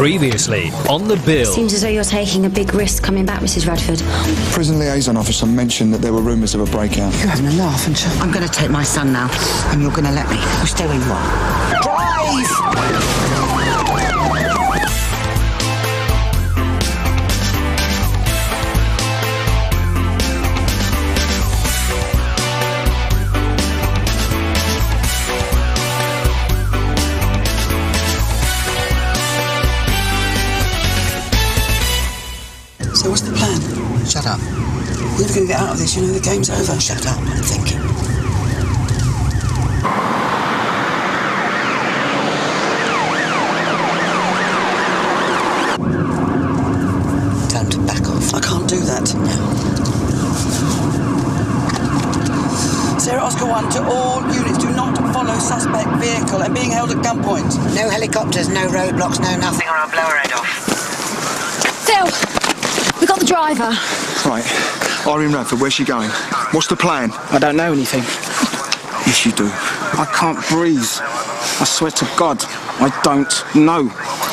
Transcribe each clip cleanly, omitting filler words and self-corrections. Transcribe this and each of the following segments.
Previously on the bill. Seems as though you're taking a big risk coming back, Mrs. Radford. Prison liaison officer mentioned that there were rumours of a breakout. You're having a laugh, aren't you? I'm going to take my son now, and you're going to let me. You stay where you are. Drive! So what's the plan? Shut up. We're never going to get out of this, you know, the game's over. Shut up, I'm thinking. Time to back off. I can't do that. No. Sarah Oscar 1 to all units, do not follow suspect vehicle and being held at gunpoint. No helicopters, no roadblocks, no nothing, or I'll blow her head off. Phil! We got the driver. Right. Irene Radford, where's she going? What's the plan? I don't know anything. Yes, you do. I can't breathe. I swear to God, I don't know.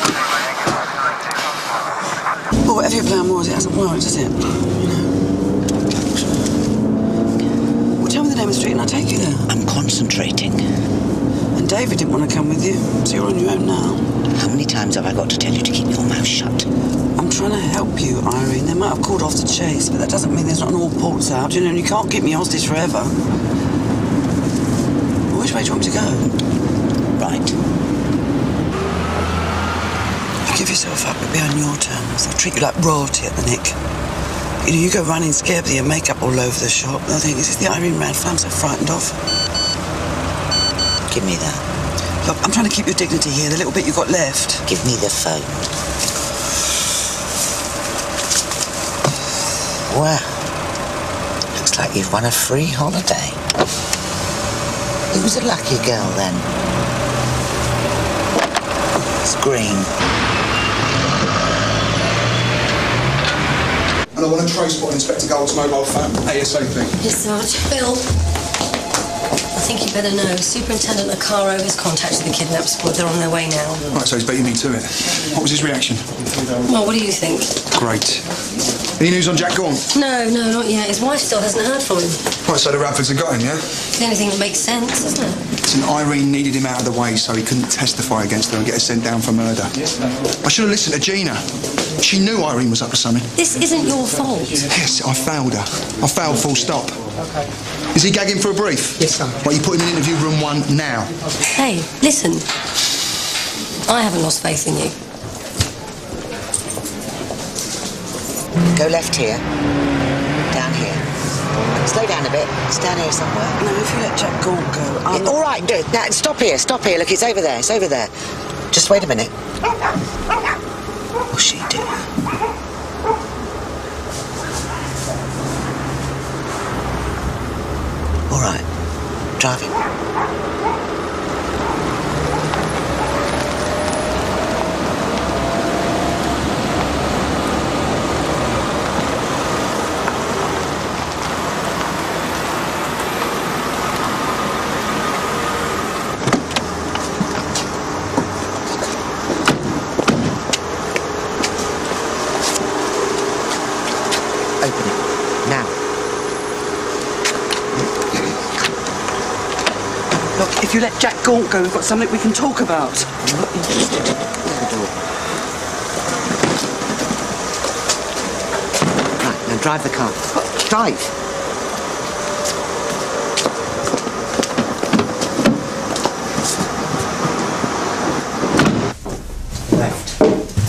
Well, whatever your plan was, it hasn't worked, has it? You know. Well, tell me the name of the street and I'll take you there. I'm concentrating. And David didn't want to come with you, so you're on your own now. How many times have I got to tell you to keep your mouth shut? I'm trying to help you, Irene. They might have called off the chase, but that doesn't mean there's not an all ports out, you know, and you can't keep me hostage forever. Well, which way do you want me to go? Right. You give yourself up, it'll be on your terms. They'll treat you like royalty at the Nick. You know, you go running scared with your makeup all over the shop. They'll think, is this the Irene Radford I'm so frightened of? Give me that. Look, I'm trying to keep your dignity here, the little bit you've got left. Give me the phone. Well, looks like you've won a free holiday. Who was a lucky girl, then? It's green. And I want to trace spot Inspector Gold's mobile phone ASAP. Yes, Sarge. Bill, I think you better know. Superintendent Acaro has contacted the kidnapped squad. They're on their way now. Right, so he's beating me to it. What was his reaction? Well, what do you think? Great. Any news on Jack Gaunt? No, not yet. His wife still hasn't heard from him. Right, so the Radfords have got him, yeah? It's the only thing that makes sense, isn't it? Listen, Irene needed him out of the way so he couldn't testify against her and get her sent down for murder. I should have listened to Gina. She knew Irene was up to something. This isn't your fault. Yes, I failed her. I failed full stop. Is he gagging for a brief? Yes, sir. Right, you put him in interview room 1 now. Hey, listen. I haven't lost faith in you. Go left here. Down here. Slow down a bit. It's down here somewhere. No, if you let Jack Gaunt go, all right, do it. Now, stop here. Look, it's over there. It's over there. Just wait a minute. What's she doing? All right. Driving. Open it. Now. Look, if you let Jack Gaunt go, we've got something we can talk about. I'm not interested. Close the door. Right, now drive the car. Drive. Left.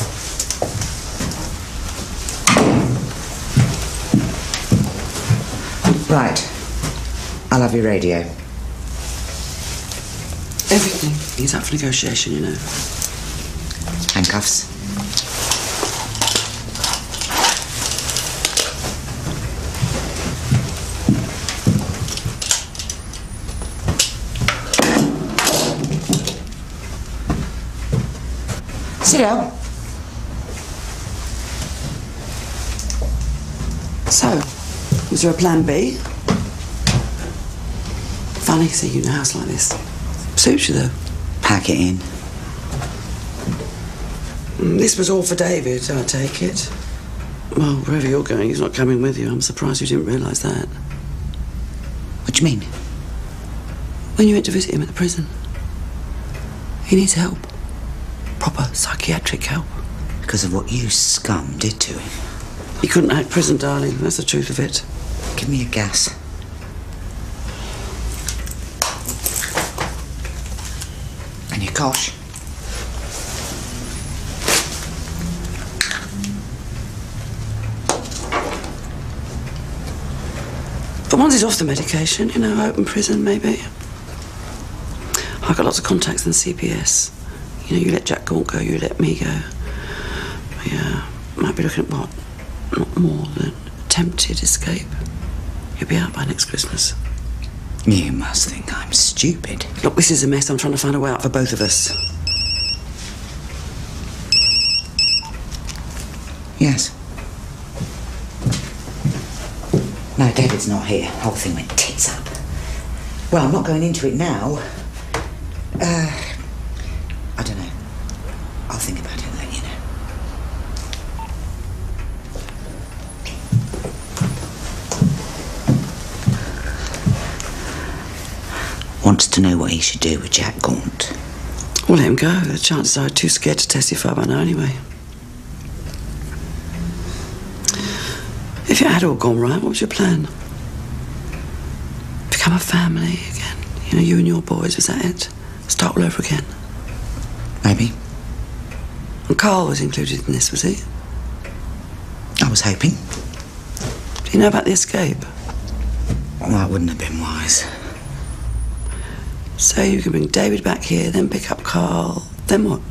Right. I'll have your radio. Everything is up for negotiation, you know. Handcuffs. Sit down. So, was there a plan B? Funny seeing you in a house like this. Suits you, though. Pack it in. This was all for David, I take it. Well, wherever you're going, he's not coming with you. I'm surprised you didn't realise that. What do you mean? When you went to visit him at the prison, he needs help. Proper psychiatric help. Because of what you scum did to him. He couldn't act prison, darling. That's the truth of it. Give me a gas. And your cosh. But once he's off the medication, you know, open prison, maybe. I've got lots of contacts in CPS. You know, you let Jack Gaunt go, you let me go. Yeah, might be looking at what? Not more than attempted escape. You'll be out by next Christmas. You must think I'm stupid. Look, this is a mess. I'm trying to find a way out for both of us. Yes. No, David's not here. The whole thing went tits up. Well, I'm not going into it now. I don't know. I'll think about it and let you know. Wants to know what he should do with Jack Gaunt. We'll let him go. The chances are too scared to testify by now anyway. If it had all gone right, what was your plan? Become a family again? You know, you and your boys, was that it? Start all over again? Maybe. And Carl was included in this, was he? I was hoping. Do you know about the escape? Well, that wouldn't have been wise. So you can bring David back here, then pick up Carl, then what?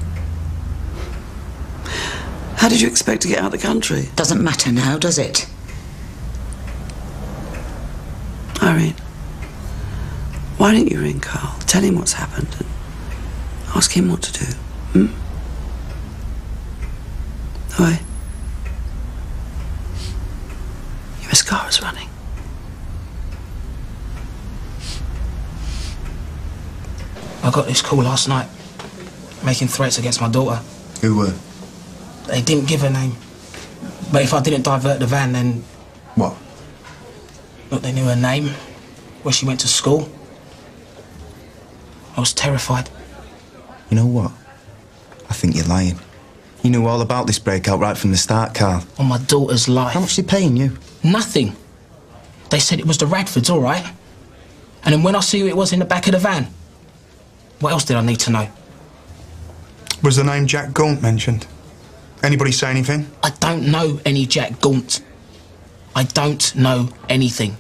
How did you expect to get out of the country? Doesn't matter now, does it? Irene, why didn't you ring Carl? Tell him what's happened and ask him what to do, Oi. Your mascara's running. I got this call last night, making threats against my daughter. Who were? They didn't give her name. But if I didn't divert the van, then... What? Look, they knew her name, where she went to school. I was terrified. You know what? I think you're lying. You knew all about this breakout right from the start, Carl. On my daughter's life. How much are they paying you? Nothing. They said it was the Radfords, all right? And then when I see who it was in the back of the van, what else did I need to know? Was the name Jack Gaunt mentioned? Anybody say anything? I don't know any Jack Gaunt. I don't know anything.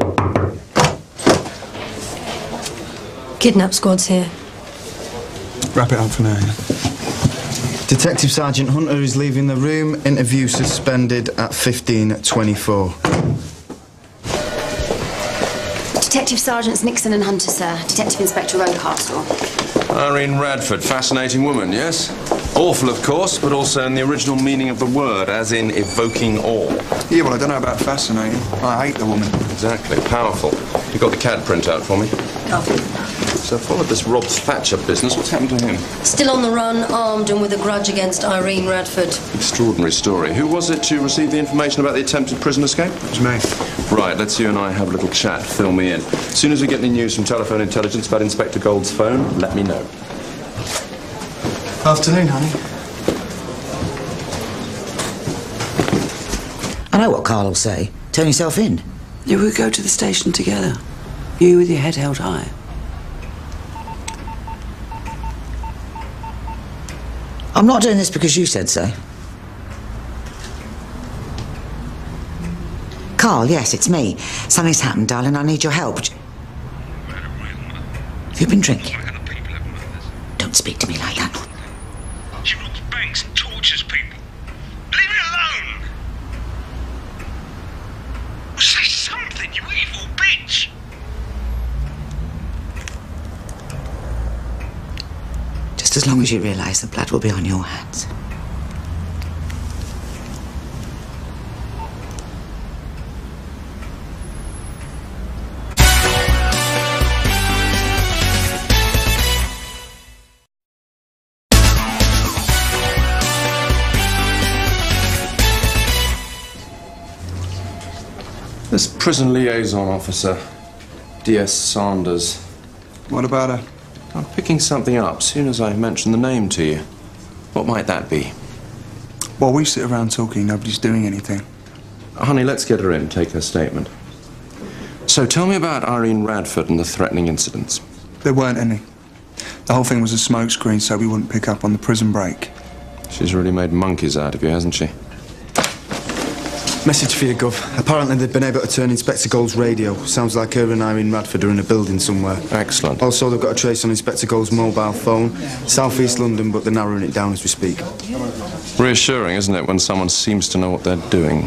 Kidnap squad's here. Wrap it up for now, yeah? Detective Sergeant Hunter is leaving the room. Interview suspended at 15:24. Detective Sergeants Nixon and Hunter, sir. Detective Inspector Rocastle. Irene Radford, fascinating woman, yes? Awful, of course, but also in the original meaning of the word, as in evoking awe. Yeah, well, I don't know about fascinating. I hate the woman. Exactly, powerful. You got the CAD printout for me? Copy. So I followed this Rob Thatcher business. What's happened to him? Still on the run, armed and with a grudge against Irene Radford. Extraordinary story. Who was it who received the information about the attempted prison escape? It's me. Right, let's you and I have a little chat. Fill me in. As soon as we get any news from telephone intelligence about Inspector Gold's phone, let me know. Afternoon, honey. I know what Carl will say. Turn yourself in. Yeah, we'll go to the station together. You with your head held high. I'm not doing this because you said so. Carl, yes, it's me. Something's happened, darling. I need your help. Have you been drinking? Don't speak to me like that. She robs banks and tortures people. Leave me alone! Say something, you evil bitch! Just as long as you realise the blood will be on your hands. This prison liaison officer, D.S. Sanders. What about her? I'm picking something up soon as I mention the name to you. What might that be? While we sit around talking, nobody's doing anything. Honey, let's get her in, take her statement. So tell me about Irene Radford and the threatening incidents. There weren't any. The whole thing was a smokescreen so we wouldn't pick up on the prison break. She's really made monkeys out of you, hasn't she? Message for you, Gov. Apparently they've been able to turn Inspector Gold's radio. Sounds like her and Irene Radford are in a building somewhere. Excellent. Also, they've got a trace on Inspector Gold's mobile phone. South East London, but they're narrowing it down as we speak. Reassuring, isn't it, when someone seems to know what they're doing?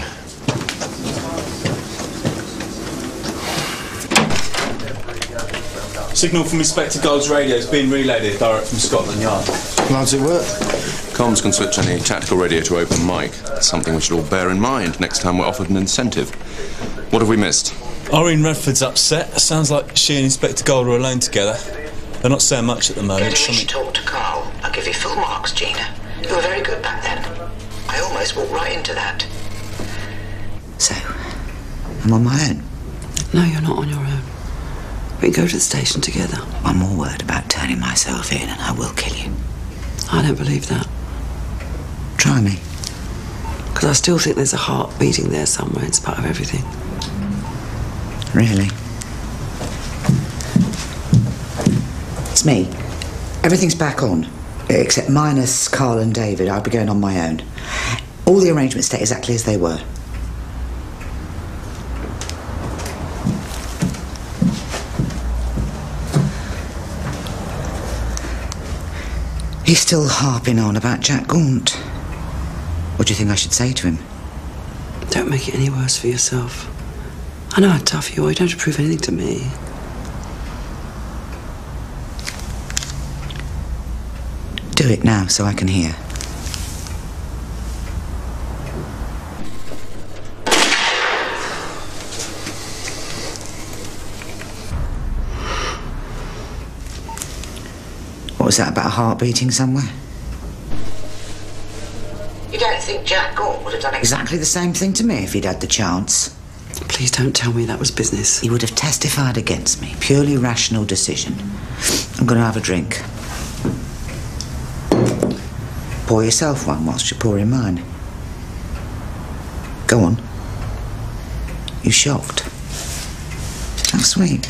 Signal from Inspector Gold's radio has been relayed here direct from Scotland Yard. How does it work? Comms can switch any tactical radio to open mic. It's something we should all bear in mind next time we're offered an incentive. What have we missed? Irene Radford's upset. Sounds like she and Inspector Gold are alone together. They're not saying much at the moment. Get me to talk to Carl. I'll give you full marks, Gina. You were very good back then. I almost walked right into that. So, I'm on my own? No, you're not on your own. We can go to the station together. One more word about turning myself in and I will kill you. I don't believe that. Try me. Because I still think there's a heart beating there somewhere in spite of everything. Really? It's me. Everything's back on. Except minus Carl and David. I'll be going on my own. All the arrangements stay exactly as they were. He's still harping on about Jack Gaunt. What do you think I should say to him? Don't make it any worse for yourself. I know how tough you are. You don't have to prove anything to me. Do it now so I can hear. What was that about a heart beating somewhere? You don't think Jack Gaunt would have done exactly the same thing to me if he'd had the chance? Please don't tell me that was business. He would have testified against me. Purely rational decision. I'm going to have a drink. Pour yourself one whilst you're pouring mine. Go on. You shocked? How sweet.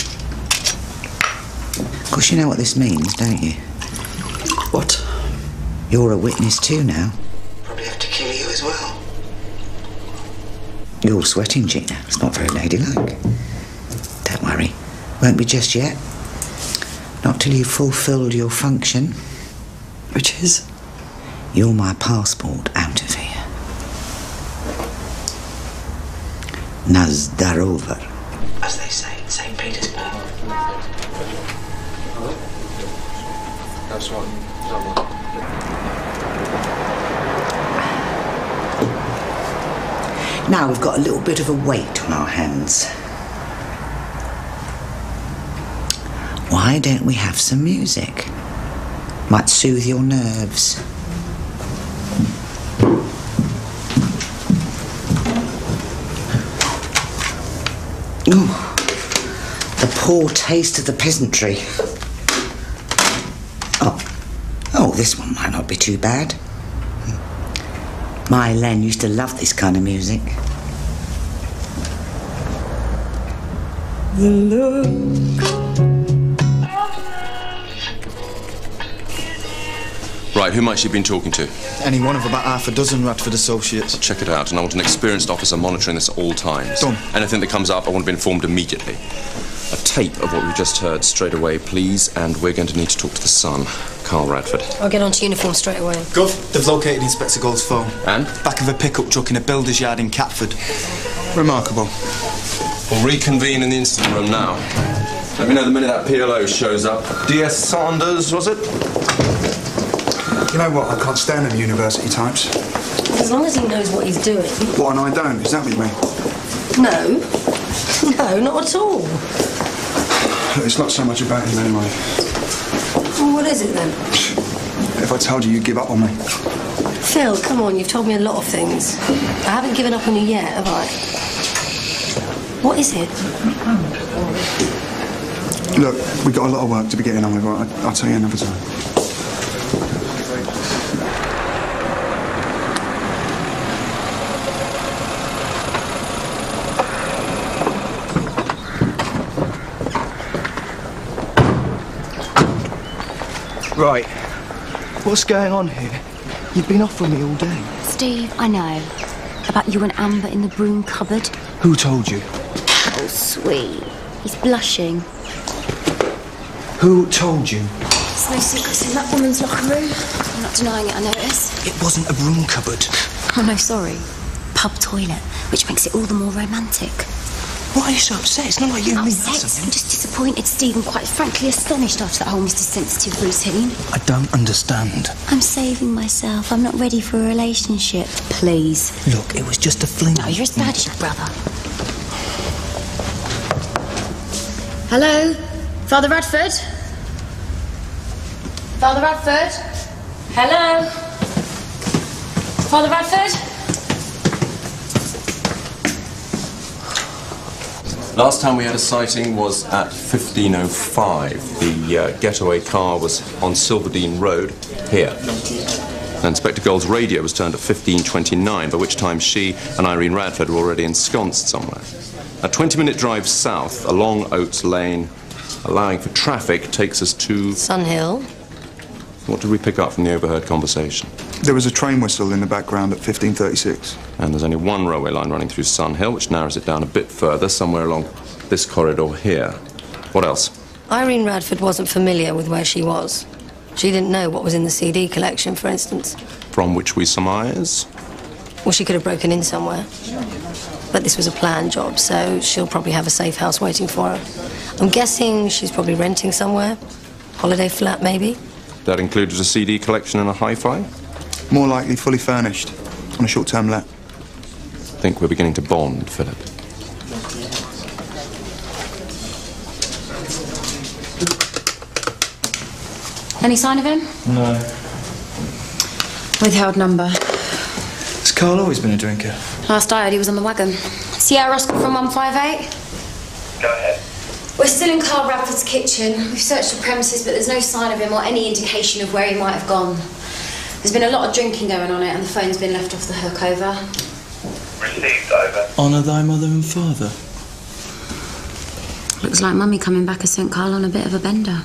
Of course you know what this means, don't you? What? You're a witness too now. Probably have to kill you as well. You're sweating, Gina. It's not very ladylike. Don't worry. Won't be just yet. Not till you've fulfilled your function. Which is? You're my passport out of here. Nazdarover, as they say in St. Petersburg. That's right. Now we've got a little bit of a weight on our hands. Why don't we have some music? Might soothe your nerves. Oh, the poor taste of the peasantry. Oh, this one might not be too bad. My Len used to love this kind of music. The look. Right, who might she have been talking to? Any one of about half a dozen Radford associates. I'll check it out, and I want an experienced officer monitoring this at all times. Done. Anything that comes up, I want to be informed immediately. A tape of what we just heard straight away, please, and we're going to need to talk to the son, Carl Radford. I'll get onto uniform straight away. Gov, they've located Inspector Gold's phone. And? Back of a pickup truck in a builder's yard in Catford. Remarkable. We'll reconvene in the incident room now. Let me know the minute that PLO shows up. D.S. Sanders, was it? You know what? I can't stand them university types. As long as he knows what he's doing. What, and I don't? Is that what you mean? No. No, not at all. It's not so much about him anyway. Well, what is it then? If I told you, you'd give up on me. Phil, come on, you've told me a lot of things. I haven't given up on you yet, have I? What is it? Look, we've got a lot of work to be getting on with. Right? I'll tell you another time. Right. What's going on here? You've been off with me all day. Steve, I know. About you and Amber in the broom cupboard. Who told you? Oh, sweet. He's blushing. Who told you? There's no secrets in that woman's locker room. I'm not denying it, I notice. It wasn't a broom cupboard. Oh, no, sorry. Pub toilet, which makes it all the more romantic. Why are you so upset? It's not like you and me. I'm just disappointed, Steve, and quite frankly astonished after that whole Mr. Sensitive routine. I don't understand. I'm saving myself. I'm not ready for a relationship. Please. Look, it was just a fling. No, you're as bad as your brother. Hello? Father Radford? Father Radford? Hello? Father Radford? Last time we had a sighting was at 15:05. The getaway car was on Silverdene Road, here. And Inspector Gold's radio was turned at 15:29, by which time she and Irene Radford were already ensconced somewhere. A 20-minute drive south along Oates Lane, allowing for traffic, takes us to... Sunhill. What did we pick up from the overheard conversation? There was a train whistle in the background at 15:36. And there's only one railway line running through Sunhill, which narrows it down a bit further, somewhere along this corridor here. What else? Irene Radford wasn't familiar with where she was. She didn't know what was in the CD collection, for instance. From which we surmise? Well, she could have broken in somewhere. But this was a planned job, so she'll probably have a safe house waiting for her. I'm guessing she's probably renting somewhere. Holiday flat, maybe? That included a CD collection and a hi-fi? More likely fully furnished, on a short-term let. I think we're beginning to bond, Philip. Any sign of him? No. Withheld number. Has Carl always been a drinker? Last I heard, he was on the wagon. Sierra Oscar from 158. Go ahead. We're still in Carl Radford's kitchen. We've searched the premises, but there's no sign of him or any indication of where he might have gone. There's been a lot of drinking going on it, and the phone's been left off the hook, over. Received, over. Honour thy mother and father. Looks like Mummy coming back has sent Carl on a bit of a bender.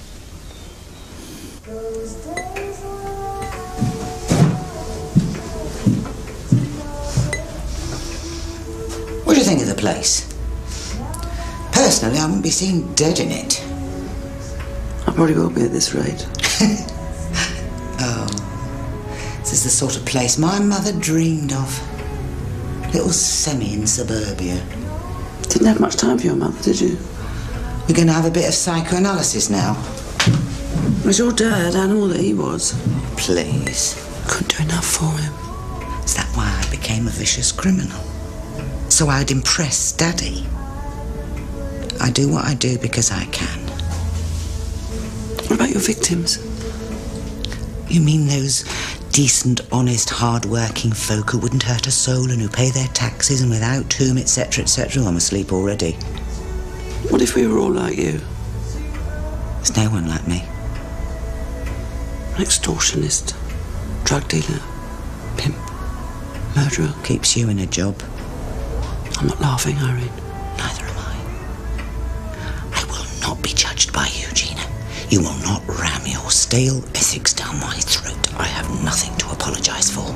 What do you think of the place? Personally, I wouldn't be seen dead in it. I probably will be at this rate. Oh, this is the sort of place my mother dreamed of. Little semi in suburbia. Didn't have much time for your mother, did you? We're going to have a bit of psychoanalysis now. Was your dad and all that he was? Please. Couldn't do enough for him. Is that why I became a vicious criminal? So I'd impress Daddy? I do what I do because I can. What about your victims? You mean those decent, honest, hard-working folk who wouldn't hurt a soul and who pay their taxes and without whom, etc., etc.? I'm asleep already. What if we were all like you? There's no one like me. An extortionist, drug dealer, pimp, murderer. Keeps you in a job. I'm not laughing, Irene. Neither am I. I will not be judged by you, Gina. You will not ram your stale ethics down my throat. I have nothing to apologise for.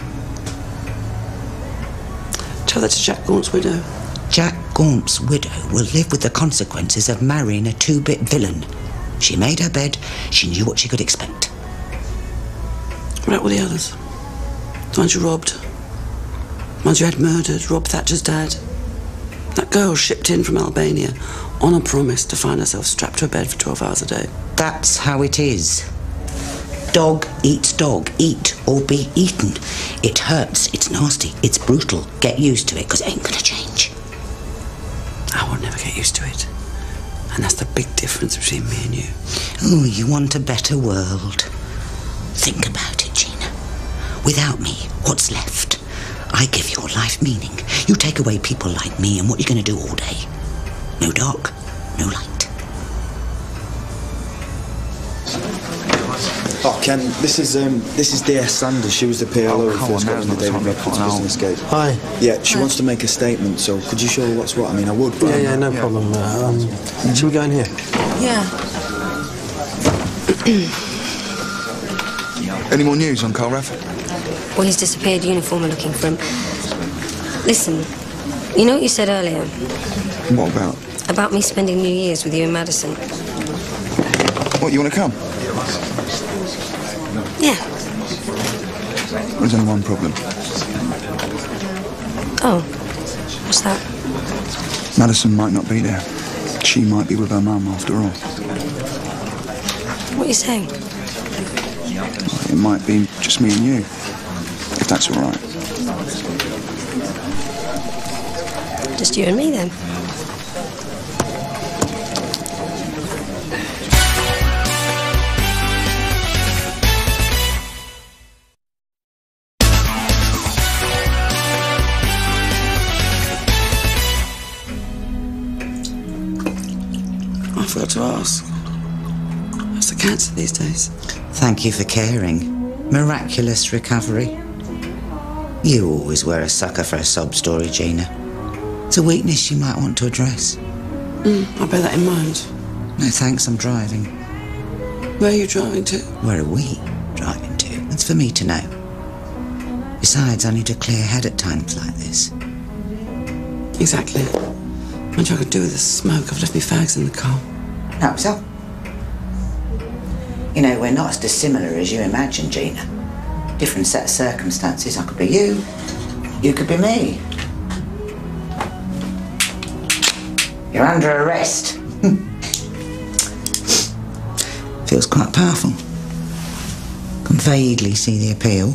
Tell that to Jack Gaunt's widow. Jack Gaunt's widow will live with the consequences of marrying a two-bit villain. She made her bed. She knew what she could expect. What about all the others? The ones you robbed? The ones you had murdered? Rob Thatcher's dad? That girl shipped in from Albania on a promise to find herself strapped to a bed for 12 hours a day. That's how it is. Dog eats dog. Eat or be eaten. It hurts. It's nasty. It's brutal. Get used to it, because it ain't gonna change. I will never get used to it. And that's the big difference between me and you. Oh, you want a better world. Think about it, Gina. Without me, what's left? I give your life meaning. You take away people like me, and what are you going to do all day? No dark, no light. Oh, Ken, this is DS Sanders. She was the PLO who first got in the David Radford's business case. Hi. Yeah, she wants to make a statement, so could you show her what's what? I mean, I would, but... Yeah, no problem. Should we go in here? Yeah. Any more news on Carl Radford? Well, he's disappeared. Uniform are looking for him. Listen, you know what you said earlier? What about? About me spending New Year's with you in Madison. What, you want to come? Yeah. There's only one problem. Oh, what's that? Madison might not be there. She might be with her mum after all. What are you saying? It might be just me and you, if that's all right. Just you and me, then. I forgot to ask. How's the cancer these days? Thank you for caring. Miraculous recovery. You always were a sucker for a sob story, Gina. It's a weakness you might want to address. I'll bear that in mind. No thanks, I'm driving. Where are you driving to? Where are we driving to? That's for me to know. Besides, I need a clear head at times like this. Exactly. Much I could do with the smoke. I've left me fags in the car. Hope so. You know, we're not as dissimilar as you imagine, Gina. Different set of circumstances. I could be you. You could be me. You're under arrest. Feels quite powerful. Can vaguely see the appeal.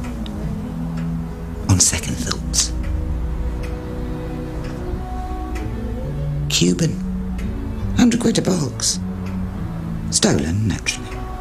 On second thoughts. Cuban. 100 quid a box. Stolen, naturally.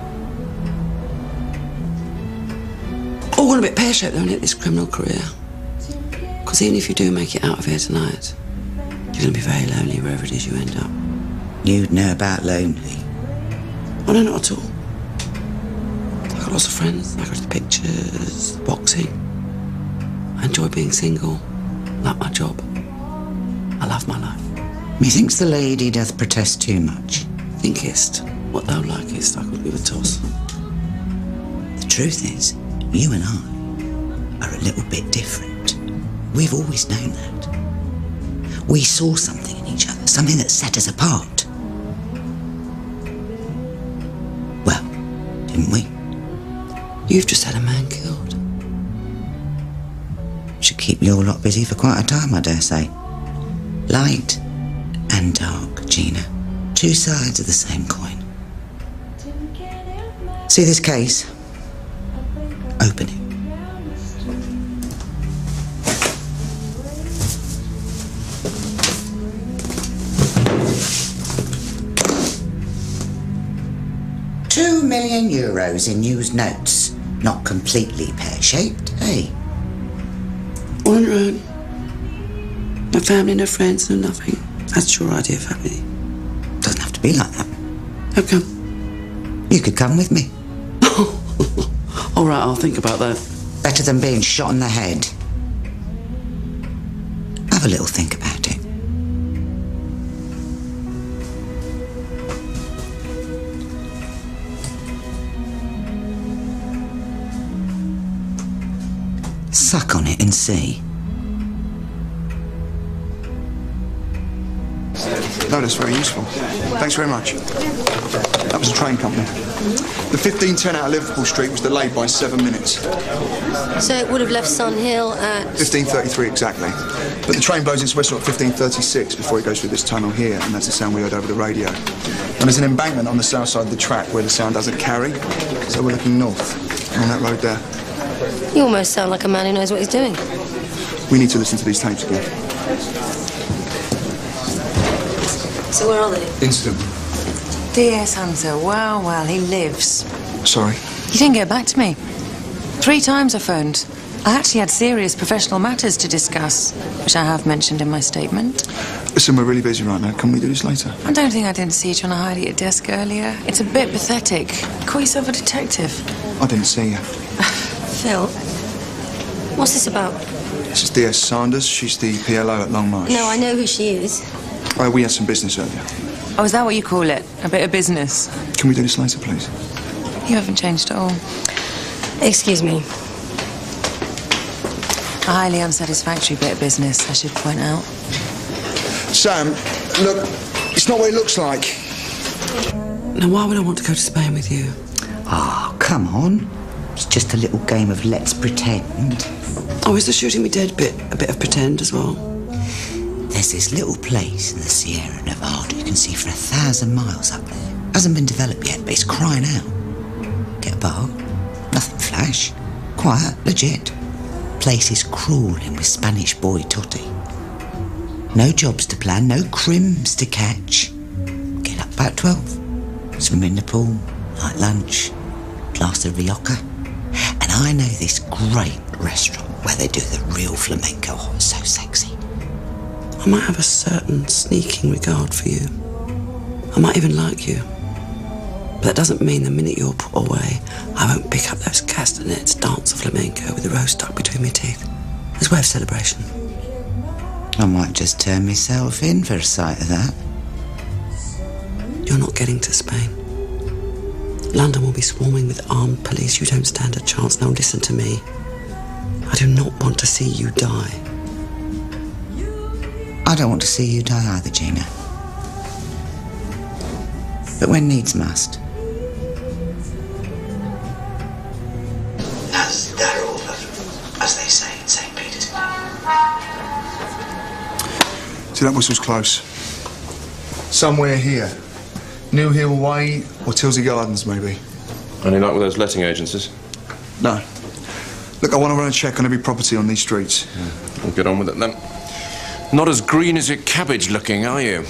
All gone a bit pear-shaped, though, isn't it, this criminal career? Because even if you do make it out of here tonight, you're going to be very lonely wherever it is you end up. You'd know about lonely. Oh, no, not at all. I've got lots of friends. I go to the pictures, boxing. I enjoy being single. I like my job. I love my life. Methinks the lady doth protest too much. Thinkest what thou likest, I could give a toss. The truth is, you and I are a little bit different. We've always known that. We saw something in each other, something that set us apart. Well, didn't we? You've just had a man killed. Should keep your lot busy for quite a time, I dare say. Light and dark, Gina. Two sides of the same coin. See this case? Open it. €2 million in used notes. Not completely pear-shaped, eh? All on your own. No family, no friends, no nothing. That's your idea of family. Doesn't have to be like that. How come? You could come with me. All right, I'll think about that. Better than being shot in the head. Have a little think about it. Suck on it and see. No, that's very useful. Thanks very much. That was a train company. The 1510 out of Liverpool Street was delayed by 7 minutes. So it would have left Sun Hill at... 15:33 exactly. But the train blows its whistle at 15:36 before it goes through this tunnel here, and that's the sound we heard over the radio. And there's an embankment on the south side of the track where the sound doesn't carry, so we're looking north, on that road there. You almost sound like a man who knows what he's doing. We need to listen to these tapes again. So where are they? Instant. DS Hunter, well, he lives. Sorry. You didn't get back to me. 3 times I phoned. I actually had serious professional matters to discuss, which I have mentioned in my statement. Listen, we're really busy right now. Can we do this later? I don't think I didn't see you trying to hide at your desk earlier. It's a bit pathetic. Call yourself a detective. I didn't see you. Phil, what's this about? This is DS Sanders. She's the PLO at Longmarsh. No, I know who she is. We had some business earlier. Oh, is that what you call it? A bit of business? Can we do this later, please? You haven't changed at all. Excuse me. A highly unsatisfactory bit of business, I should point out. Sam, look, it's not what it looks like. Now, why would I want to go to Spain with you? Oh, come on. It's just a little game of let's pretend. Oh, is the shooting me dead bit a bit of pretend as well? There's this little place in the Sierra Nevada you can see for 1,000 miles up there. Hasn't been developed yet, but it's crying out. Get a bar, nothing flash, quiet, legit. Place is crawling with Spanish boy Totty. No jobs to plan, no crims to catch. Get up about 12, swim in the pool, light lunch, glass of Rioja. And I know this great restaurant where they do the real flamenco hot, so sexy. I might have a certain sneaking regard for you. I might even like you. But that doesn't mean the minute you're put away, I won't pick up those castanets, dance a flamenco with the rose stuck between my teeth. As a way of celebration. I might just turn myself in for a sight of that. You're not getting to Spain. London will be swarming with armed police. You don't stand a chance. Now listen to me. I do not want to see you die. I don't want to see you die either, Gina. But when needs must. As they're all, as they say in St. Petersburg. See, that whistle's close. Somewhere here. New Hill Way or Tilsey Gardens, maybe. Any luck with those letting agencies? No. Look, I want to run a check on every property on these streets. We'll get on with it then. Not as green as your cabbage looking, are you?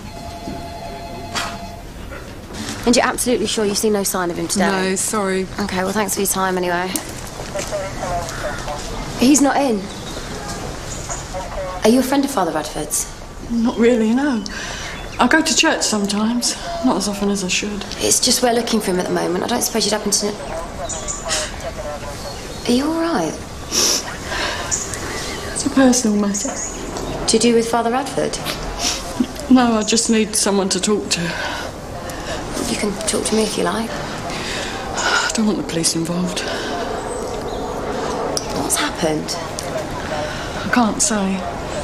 And you're absolutely sure you've seen no sign of him today? No, sorry. OK, well, thanks for your time anyway. He's not in. Are you a friend of Father Radford's? Not really, no. I go to church sometimes, not as often as I should. It's just we're looking for him at the moment. I don't suppose you'd happen to... Are you all right? It's a personal matter. To do with Father Radford? No, I just need someone to talk to. You can talk to me if you like. I don't want the police involved. What's happened? I can't say.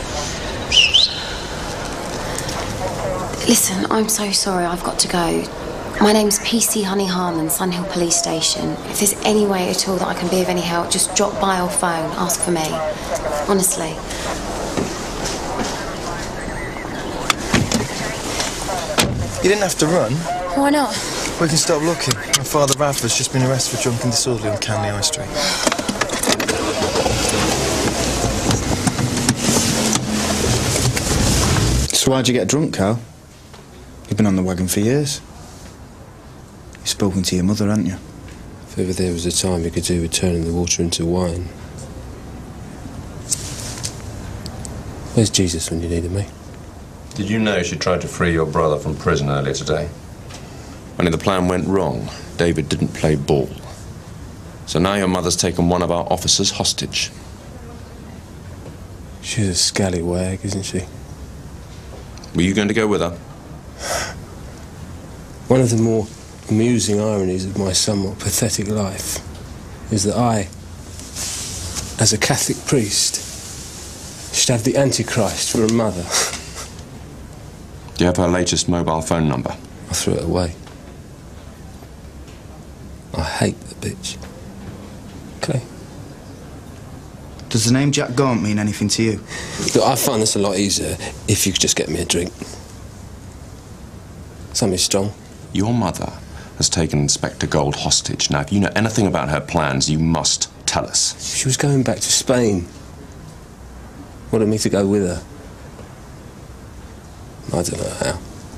Listen, I'm so sorry, I've got to go. My name's PC Honey Harman, Sun Hill Police Station. If there's any way at all that I can be of any help, just drop by or phone, ask for me. Honestly. You didn't have to run. Why not? We can stop looking. My Father Radford's just been arrested for drunk and disorderly on Canley High Street. So why'd you get drunk, Carl? You've been on the wagon for years. You've spoken to your mother, haven't you? If ever there was a time you could do with turning the water into wine. Where's Jesus when you needed me? Did you know she tried to free your brother from prison earlier today? Only the plan went wrong. David didn't play ball. So now your mother's taken one of our officers hostage. She's a scallywag, isn't she? Were you going to go with her? One of the more amusing ironies of my somewhat pathetic life is that I, as a Catholic priest, should have the Antichrist for a mother. Do you have her latest mobile phone number? I threw it away. I hate the bitch. Okay. Does the name Jack Gaunt mean anything to you? Look, I find this a lot easier if you could just get me a drink. Something strong. Your mother has taken Inspector Gold hostage. Now, if you know anything about her plans, you must tell us. She was going back to Spain. Wanted me to go with her. I don't know how.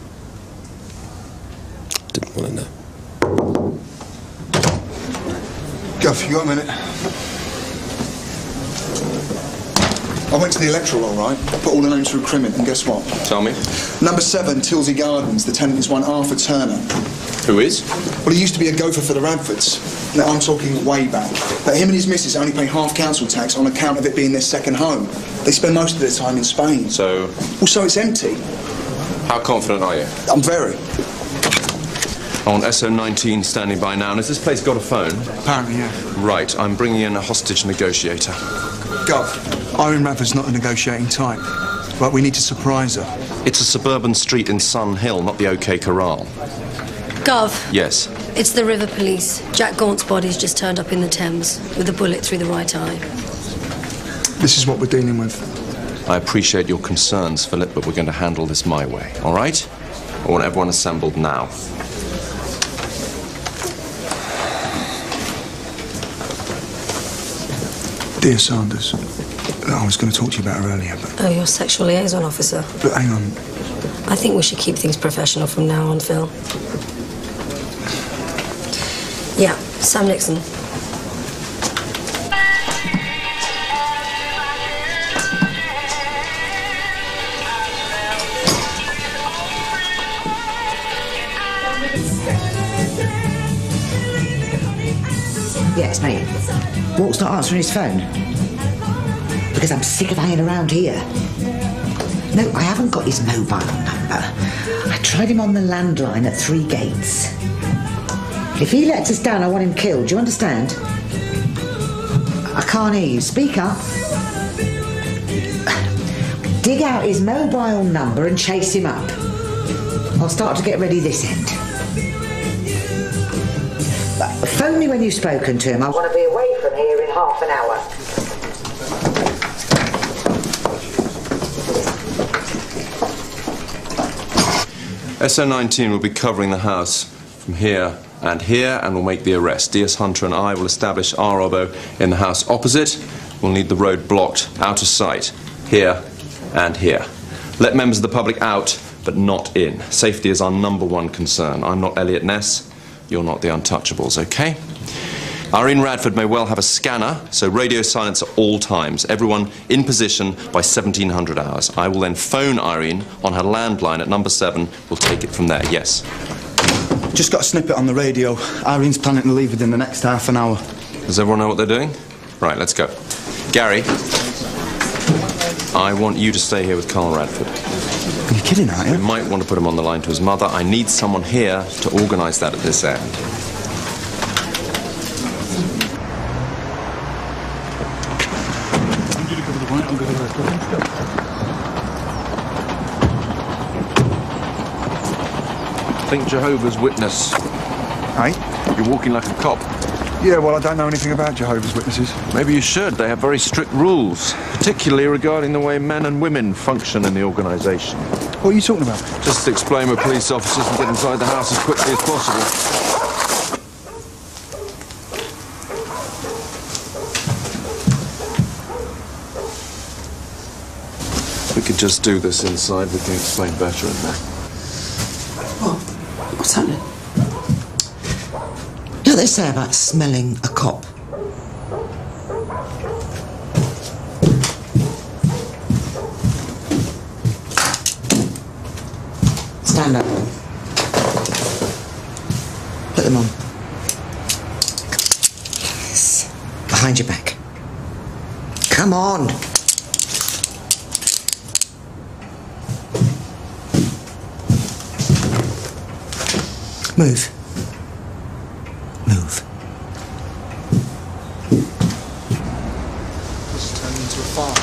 Didn't want to know. Guff, you got a minute? I went to the electoral, all right. Put all the names through Crimmett, and guess what? Tell me. Number 7, Tilsey Gardens. The tenant is one Arthur Turner. Who is? Well, he used to be a gopher for the Radfords. Now, I'm talking way back. But him and his missus only pay half council tax on account of it being their second home. They spend most of their time in Spain. So? Well, so it's empty. How confident are you? I'm very. I want SO19 standing by now. And has this place got a phone? Apparently, yeah. Right, I'm bringing in a hostage negotiator. Gov, Irene Radford's not a negotiating type. But we need to surprise her. It's a suburban street in Sun Hill, not the OK Corral. Gov. Yes. It's the River Police. Jack Gaunt's body's just turned up in the Thames with a bullet through the right eye. This is what we're dealing with. I appreciate your concerns, Philip, but we're going to handle this my way, all right? I want everyone assembled now. Dear Sanders, I was going to talk to you about her earlier, but... Oh, your sexual liaison officer. But hang on. I think we should keep things professional from now on, Phil. Yeah, Sam Nixon. Yes, mate. Walt's not answering his phone. Because I'm sick of hanging around here. No, I haven't got his mobile number. I tried him on the landline at 3 Gates. If he lets us down, I want him killed. Do you understand? I can't hear you. Speak up. Dig out his mobile number and chase him up. I'll start to get ready this end. Phone me when you've spoken to him. I want to be away from here in half an hour. SO19 will be covering the house from here, and we'll make the arrest. DS Hunter and I will establish our oboe in the house opposite. We'll need the road blocked, out of sight, here and here. Let members of the public out, but not in. Safety is our #1 concern. I'm not Elliot Ness. You're not the Untouchables, okay? Irene Radford may well have a scanner, so radio silence at all times. Everyone in position by 1700 hours. I will then phone Irene on her landline at number 7. We'll take it from there. Yes? Just got a snippet on the radio. Irene's planning to leave within the next half an hour. Does everyone know what they're doing? Right, let's go. Gary, I want you to stay here with Carl Radford. Are you kidding, aren't you? We might want to put him on the line to his mother. I need someone here to organise that at this end. Think Jehovah's Witness. Hey? You're walking like a cop. Yeah, well, I don't know anything about Jehovah's Witnesses. Maybe you should. They have very strict rules, particularly regarding the way men and women function in the organisation. What are you talking about? Just explain with police officers and get inside the house as quickly as possible. We could just do this inside. We can explain better in there. What? What's happening? What do they say about smelling a cop? Stand up. Put them on. Yes. Behind your back. Come on. Move. Move. This is turning into a farm.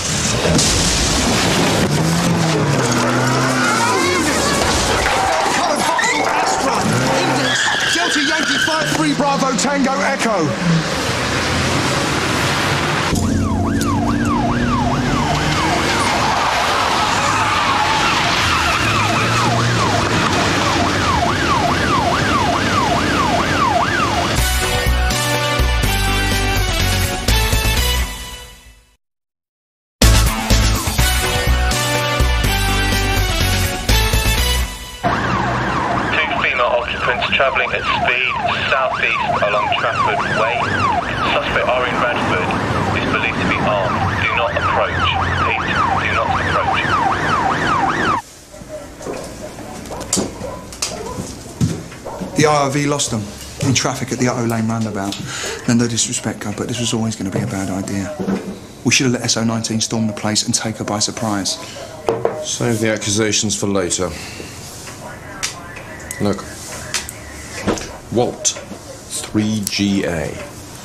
Delta Yankee 53 Bravo Tango Echo. Travelling at speed southeast along Trafford Way. IRV lost them in traffic at the Utto Lane roundabout. And no disrespect, God, but this was always going to be a bad idea. We should have let SO19 storm the place and take her by surprise. Save the accusations for later. Look. Walt, 3GA.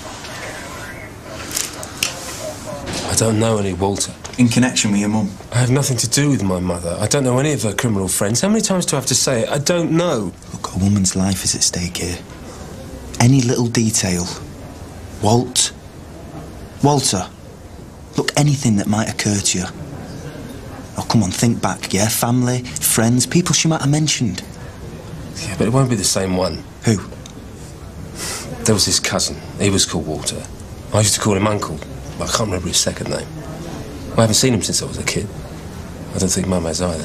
I don't know any Walter. In connection with your mum? I have nothing to do with my mother. I don't know any of her criminal friends. How many times do I have to say it? I don't know. Look, a woman's life is at stake here. Any little detail. Walter. Look, anything that might occur to you. Oh, come on, think back, yeah? Family, friends, people she might have mentioned. Yeah, but it won't be the same one. Who? There was his cousin. He was called Walter. I used to call him Uncle. I can't remember his second name. I haven't seen him since I was a kid. I don't think Mum has either.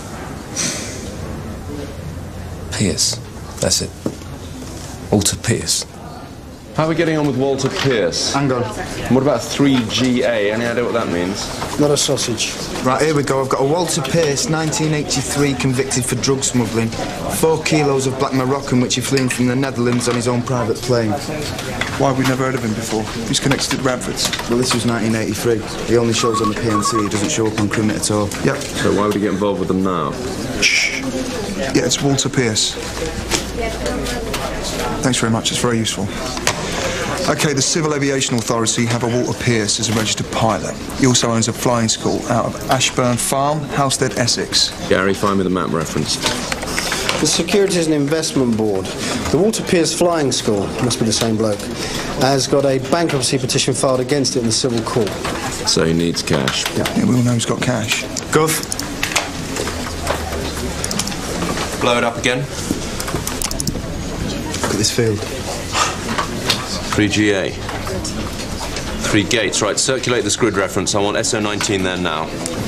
Pierce. That's it. Walter Pierce. How are we getting on with Walter Pierce? Hang on. And what about 3GA? Any idea what that means? Not a sausage. Right, here we go. I've got a Walter Pierce, 1983, convicted for drug smuggling. 4 kilos of black Moroccan, which he flew in from the Netherlands on his own private plane. Why have we never heard of him before? He's connected to Radford's. Well, this was 1983. He only shows on the PNC. He doesn't show up on Crimit at all. Yep. So why would he get involved with them now? Shh. Yeah, it's Walter Pierce. Thanks very much. It's very useful. OK, the Civil Aviation Authority have a Walter Pierce as a registered pilot. He also owns a flying school out of Ashburn Farm, Halstead, Essex. Gary, find me the map reference. The Securities and Investment Board. The Walter Pierce Flying School, must be the same bloke, has got a bankruptcy petition filed against it in the civil court. So he needs cash. Yeah, we all know he's got cash. Gov. Blow it up again. Look at this field. 3GA. 3 gates. Right, circulate this grid reference. I want SO19 there now.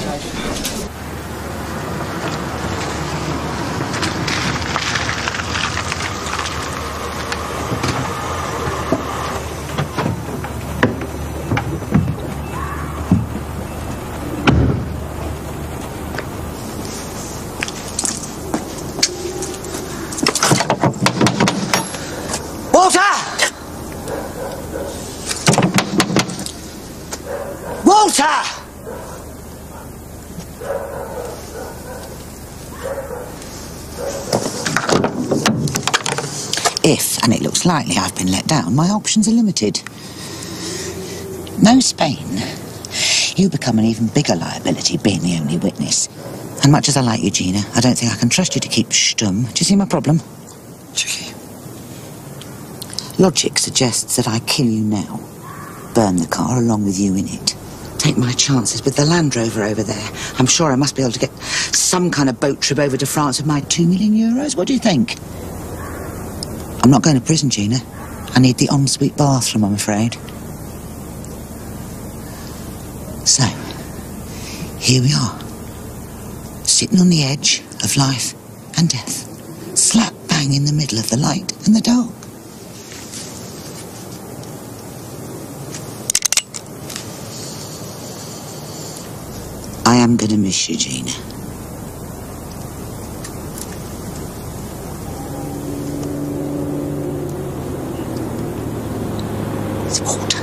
If, and it looks likely I've been let down, my options are limited. No Spain. You become an even bigger liability being the only witness. And much as I like you, Gina, I don't think I can trust you to keep stum. Do you see my problem? Chicky. Logic suggests that I kill you now. Burn the car along with you in it. Take my chances with the Land Rover over there. I'm sure I must be able to get some kind of boat trip over to France with my €2 million. What do you think? I'm not going to prison, Gina. I need the ensuite bathroom, I'm afraid. So, here we are. Sitting on the edge of life and death. Slap bang in the middle of the light and the dark. I am going to miss you, Gina. It's Walter.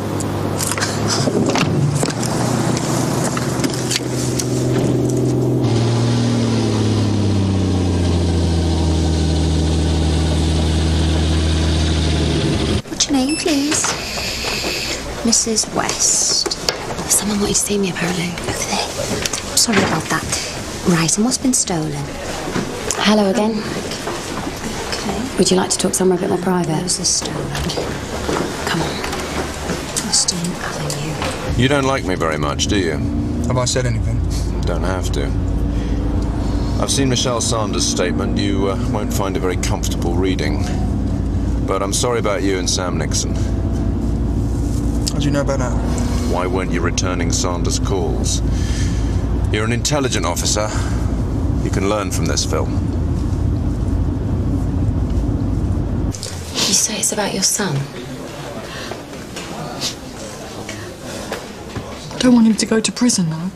What's your name, please? Mrs. West. Someone wanted to see me, apparently. Over there. Sorry about that. Right, and what's been stolen? Hello again. Okay. Would you like to talk somewhere a bit more private? What was this stolen? Come on. Western Avenue. You don't like me very much, do you? Have I said anything? Don't have to. I've seen Michelle Sanders' statement. You won't find it very comfortable reading. But I'm sorry about you and Sam Nixon. How do you know about that? Why weren't you returning Sanders' calls? You're an intelligent officer. You can learn from this, Phil. You say it's about your son? I don't want him to go to prison, though.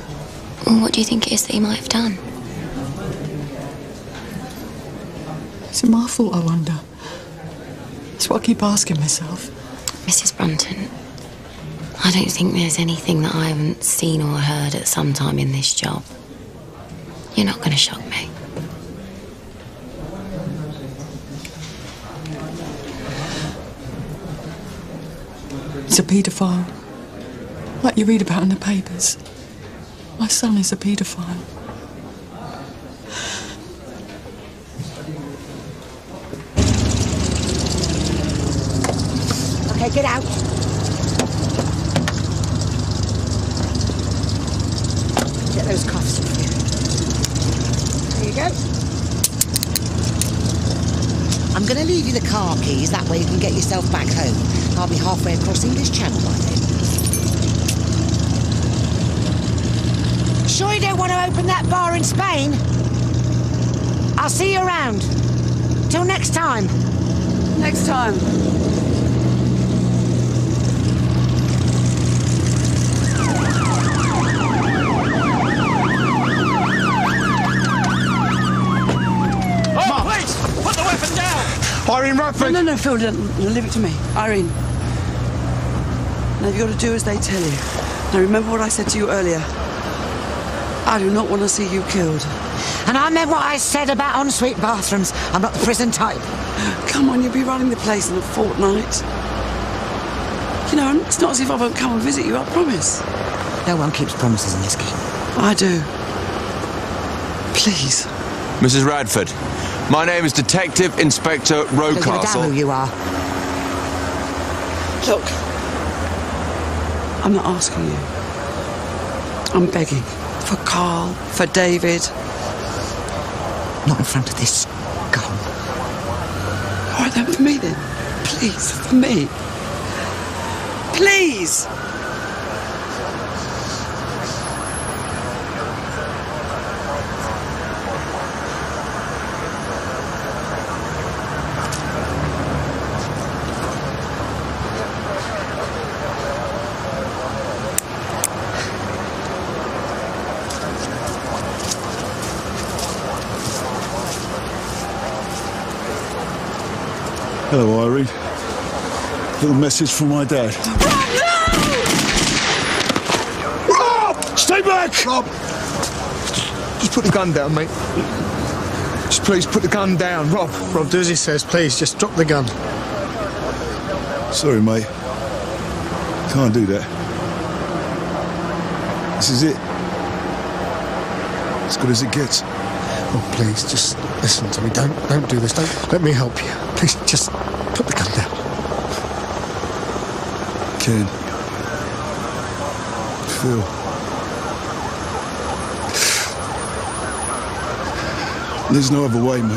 Well, what do you think it is that he might have done? Is it my fault, I wonder? That's what I keep asking myself. Mrs. Brunton, I don't think there's anything that I haven't seen or heard at some time in this job. You're not going to shock me. He's a paedophile. Like you read about in the papers. My son is a paedophile. Okay, get out. Get those cuffs off you. There you go. I'm going to leave you the car keys, that way you can get yourself back home. I'll be halfway across English Channel by then. Sure you don't want to open that bar in Spain? I'll see you around. Till next time. Next time. Irene Radford! No, Phil, leave it to me. Irene. Now, you've got to do as they tell you. Now, remember what I said to you earlier. I do not want to see you killed. And I meant what I said about ensuite bathrooms. I'm not the prison type. Come on, you'll be running the place in a fortnight. You know, and it's not as if I won't come and visit you, I promise. No one keeps promises in this game. I do. Please. Mrs. Radford, my name is Detective Inspector Rocastle. Don't give a damn who you are. Look, I'm not asking you. I'm begging. For Carl, for David. Not in front of this gun. All right, then, for me, then. Please, for me. Please! Hello, Irene. Little message from my dad. Rob! Stay back! Rob! Just put the gun down, mate. Just please put the gun down, Rob. Rob, do as he says, please. Just drop the gun. Sorry, mate. Can't do that. This is it. As good as it gets. Oh, please, just listen to me. Don't do this. Don't let me help you. Please, just put the gun down. Ken. Phil. There's no other way, mate.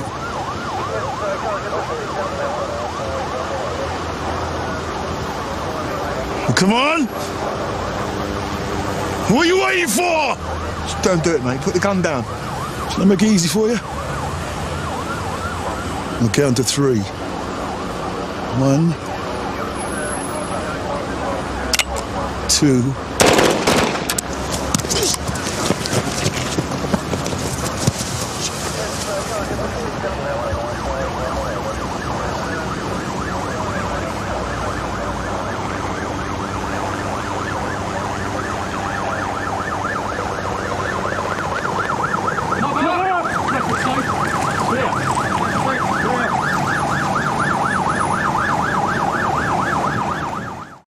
Well, come on! What are you waiting for? Just don't do it, mate. Put the gun down. Shall I make it easy for you? I'll count to 3. 1, 2.